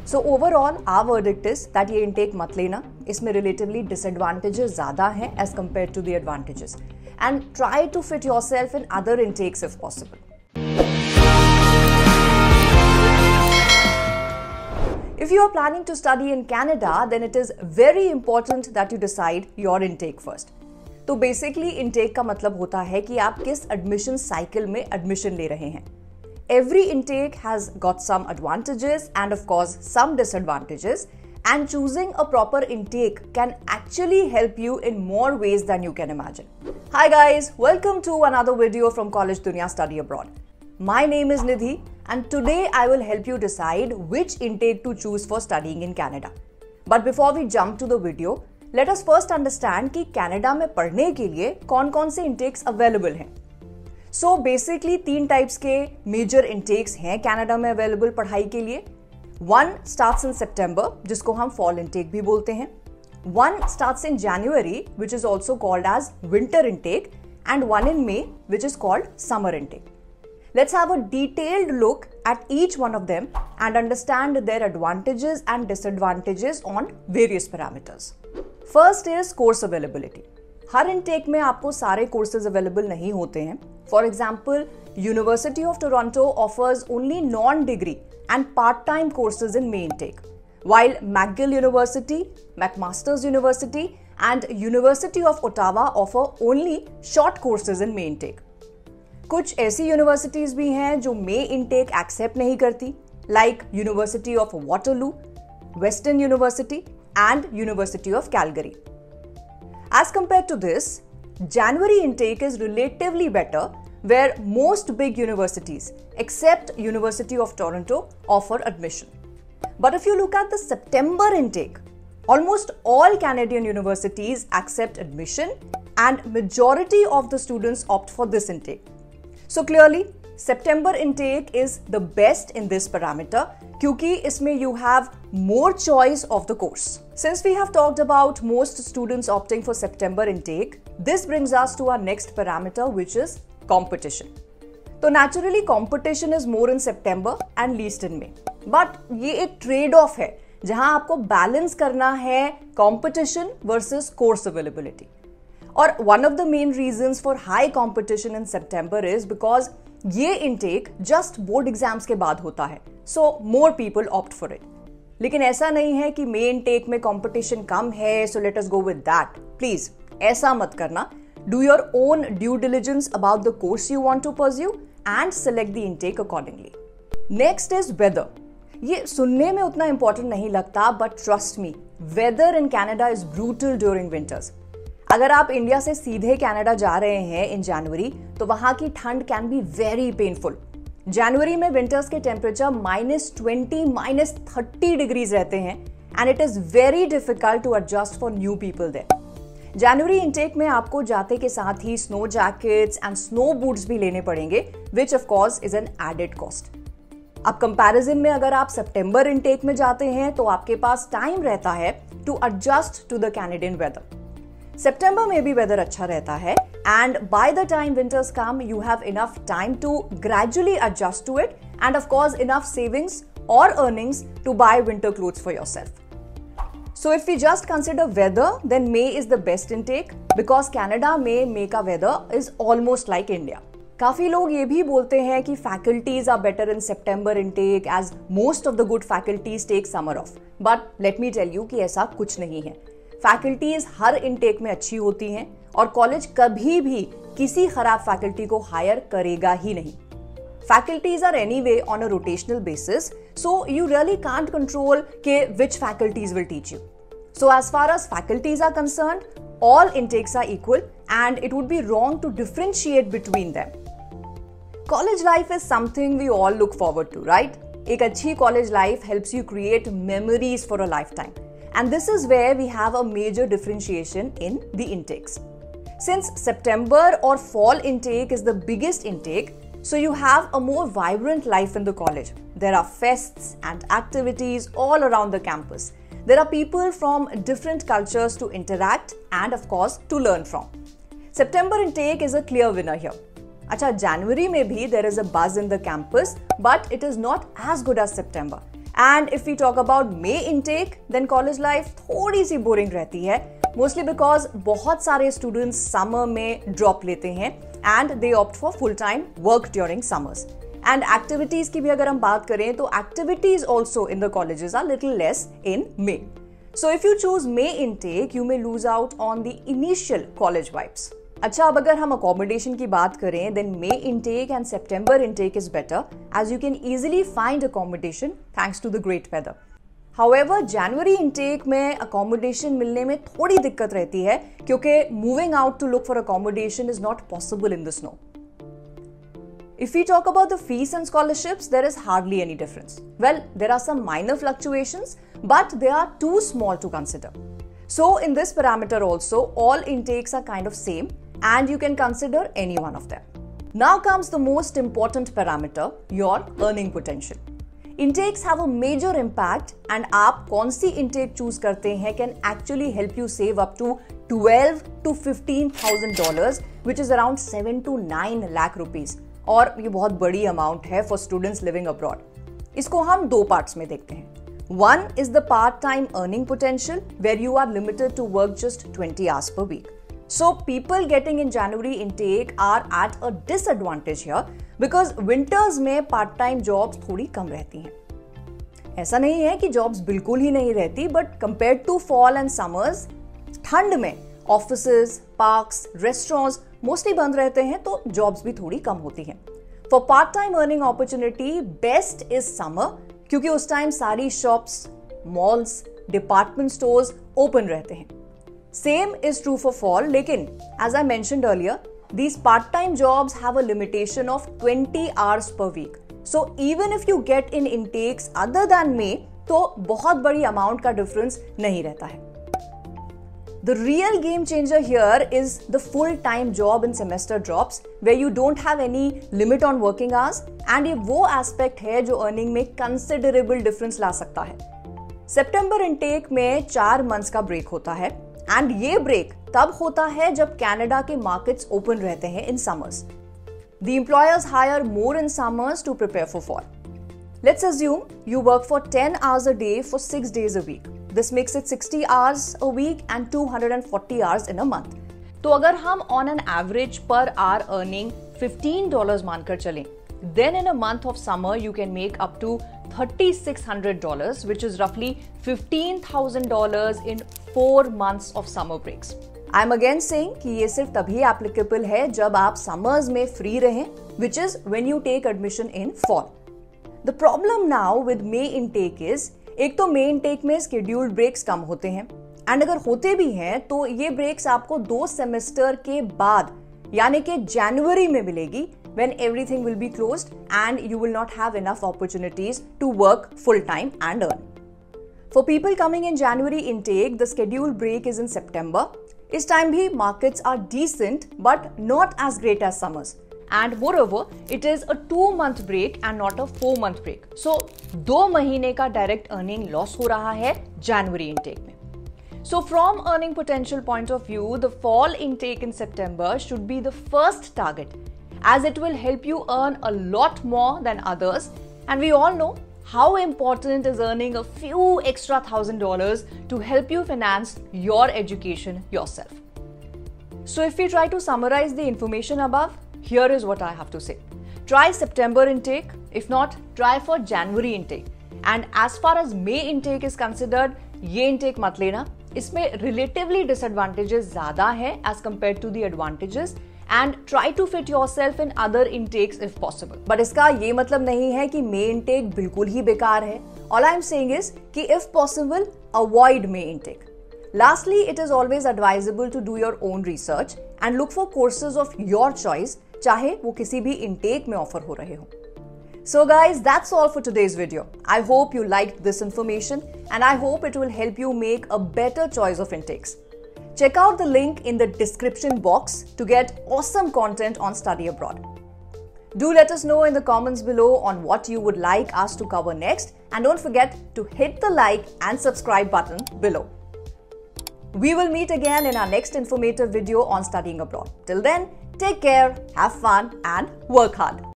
So overall, our verdict is that ये intake मत लेना, इसमें relatively disadvantages ज़्यादा हैं as compared to the advantages, and try to fit yourself in other intakes if possible. If you are planning to study in Canada, then it is very important that you decide your intake first. तो basically intake का मतलब होता है कि आप किस admission cycle में admission ले रहे हैं. Every intake has got some advantages and of course some disadvantages, and choosing a proper intake can actually help you in more ways than you can imagine. Hi guys, welcome to another video from College Dunya Study Abroad. My name is Nidhi and today I will help you decide which intake to choose for studying in Canada. But before we jump to the video, let us first understand कि Canada में पढ़ने के लिए कौन-कौन से intakes available हैं. So basically 3 types के major intakes हैं Canada में available पढ़ाई के लिए. One starts in September, जिसको हम fall intake भी बोलते हैं. One starts in January, which is also called as winter intake, and one in May, which is called summer intake. Let's have a detailed look at each one of them and understand their advantages and disadvantages on various parameters. First is course availability. Her intake में आपको सारे courses available नहीं होते हैं. For example, University of Toronto offers only non-degree and part-time courses in May intake, while McGill University, McMaster's University, and University of Ottawa offer only short courses in May intake. कुछ ऐसी universities भी हैं जो May intake accept नहीं करती, like University of Waterloo, Western University, and University of Calgary. As compared to this, January intake is relatively better, where most big universities, except University of Toronto, offer admission. But if you look at the September intake, almost all Canadian universities accept admission and majority of the students opt for this intake. So clearly, September intake is the best in this parameter क्योंकि इसमें you have more choice of the course. Since we have talked about most students opting for September intake, this brings us to our next parameter, which is competition. तो naturally competition is more in September and least in May. But ये एक trade-off है जहां आपको balance करना है competition versus course availability. और one of the main reasons for high competition in September is because ये intake just board exams के बाद होता है. So more people opt for it. लेकिन ऐसा नहीं है कि May intake में competition कम है, so let us go with that. Please, ऐसा मत करना. Do your own due diligence about the course you want to pursue and select the intake accordingly. Next is weather. ये सुनने में उतना important नहीं लगता, but trust me, weather in Canada is brutal during winters. अगर आप India से सीधे कनाडा जा रहे हैं इन जनवरी, तो वहां की ठंड कैन बी वेरी पेनफुल. जनवरी में विंटर्स के टेम्परेचर -20, -30 डिग्रीज रहते हैं and it is very difficult to adjust for new people there. जनवरी इंटेक में आपको जाते के साथ ही snow jackets and snow boots भी लेने पड़ेंगे, which of course is an added cost. अब कंपैरिजन में अगर आप सितंबर इंटेक में जाते हैं तो आपके पास टाइम रहता है to adjust to the Canadian weather. सितंबर में भी वेदर अच्छा रहता है and by the time winters come you have enough time to gradually adjust to it and of course enough savings or earnings to buy winter clothes for yourself. So if we just consider weather, then May is the best intake because Canada में May का weather is almost like India. काफी लोग ये भी बोलते हैं कि faculties are better in September intake as most of the good faculties take summer off. But let me tell you कि ऐसा कुछ नहीं है. फैकल्टीज हर इनटेक में अच्छी होती हैं और कॉलेज कभी भी किसी खराब फैकल्टी को हायर करेगा ही नहीं. Faculties are anyway on a rotational basis, so you really can't control के which faculties will teach you. So as far as faculties are concerned, all intakes are equal and it would be wrong to differentiate between them. College life is something we all look forward to, right? एक अच्छी college life helps you create memories for a life time. And this is where we have a major differentiation in the intakes. Since September or fall intake is the biggest intake, so you have a more vibrant life in the college. There are fests and activities all around the campus. There are people from different cultures to interact and of course to learn from. September intake is a clear winner here. अच्छा, January में भी there is a buzz in the campus, but it is not as good as September. And if we talk about May intake, then college life थोड़ी सी boring रहती है, mostly because बहुत सारे students summer में drop लेते हैं and they opt for full time work during summers. And activities की भी अगर हम बात करें तो activities also in the colleges are little less in May. So if you choose May intake, you may lose out on the initial college vibes. अच्छा, अब अगर हम accommodation की बात करें, then May intake and September intake is better as you can easily find accommodation thanks to the great weather. However, January intake में accommodation मिलने में थोड़ी दिक्कत रहती है क्योंकि moving out to look for accommodation is not possible in the snow. If we talk about the fees and scholarships, there is hardly any difference. Well, there are some minor fluctuations, but they are too small to consider. So in this parameter also, all intakes are kind of same and you can consider any one of them. Now comes the most important parameter, your earning potential. Intakes have a major impact and आप कौन सी intake choose करते हैं can actually help you save up to $12,000 to $15,000, which is around 7 to 9 lakh rupees. और ये बहुत बड़ी amount है for students living abroad. इसको हम दो पार्ट्स में देखते हैं. One is the part-time earning potential, where you are limited to work just 20 hours per week. So people getting in January intake are at a disadvantage here because winters में part-time jobs थोड़ी कम रहती हैं. ऐसा नहीं है कि jobs बिल्कुल ही नहीं रहती, but compared to fall and summers, ठंड में ऑफिसेज, पार्क्स, रेस्टोरेंट्स मोस्टली बंद रहते हैं तो जॉब्स भी थोड़ी कम होती हैं. For part time earning opportunity best is summer क्योंकि उस टाइम सारी shops, malls, department stores open रहते हैं. Same is true for fall, लेकिन as I mentioned earlier, these part time jobs have a limitation of 20 hours per week. So even if you get in intakes other than May, तो बहुत बड़ी amount का difference नहीं रहता है. The real game changer here is the full-time job in semester drops where you don't have any limit on working hours and ये वो aspect है जो earning में considerable difference ला सकता है. September intake में 4 months का break होता है and ये break तब होता है जब Canada के markets open रहते हैं in summers. The employers hire more in summers to prepare for fall. Let's assume you work for 10 hours a day for 6 days a week. This makes it 60 hours a week and 240 hours in a month. तो अगर हम on an average per hour earning $15 मानकर चलें, then in a month of summer you can make up to $3,600, which is roughly $15,000 in 4 months of summer breaks. I'm again saying कि ये सिर्फ तभी applicable है जब आप summers में free रहें, which is when you take admission in fall. The problem now with May intake is एक तो May intake में scheduled breaks कम होते हैं एंड अगर होते भी हैं तो ये ब्रेक्स आपको 2 सेमेस्टर के बाद यानी कि जनवरी में मिलेगी when everything will be closed and you will not have enough opportunities to work full time and earn. For people coming in January intake, the scheduled break is in September. इस time भी markets are decent but not as great as summers. And moreover, it is a 2-month break and not a 4-month break. So 2 महीने का direct earning loss हो रहा है January intake में. So from earning potential point of view, the fall intake in September should be the first target as it will help you earn a lot more than others. And we all know how important is earning a few extra $1,000 to help you finance your education yourself. So if we try to summarize the information above, here is what I have to say. Try September intake. If not, try for January intake. And as far as May intake is considered, ये intake मत लेना. इसमें relatively disadvantages ज़्यादा है as compared to the advantages. And try to fit yourself in other intakes if possible. But इसका ये मतलब नहीं है कि May intake बिल्कुल ही बेकार है. All I am saying is कि if possible, avoid May intake. Lastly, it is always advisable to do your own research and look for courses of your choice, चाहे वो किसी भी intake में offer हो रहे हो. So guys, that's all for today's video. I hope you liked this information and I hope it will help you make a better choice of intakes. Check out the link in the description box to get awesome content on study abroad. Do let us know in the comments below on what you would like us to cover next and don't forget to hit the like and subscribe button below. We will meet again in our next informative video on studying abroad. Till then, take care, have fun and work hard.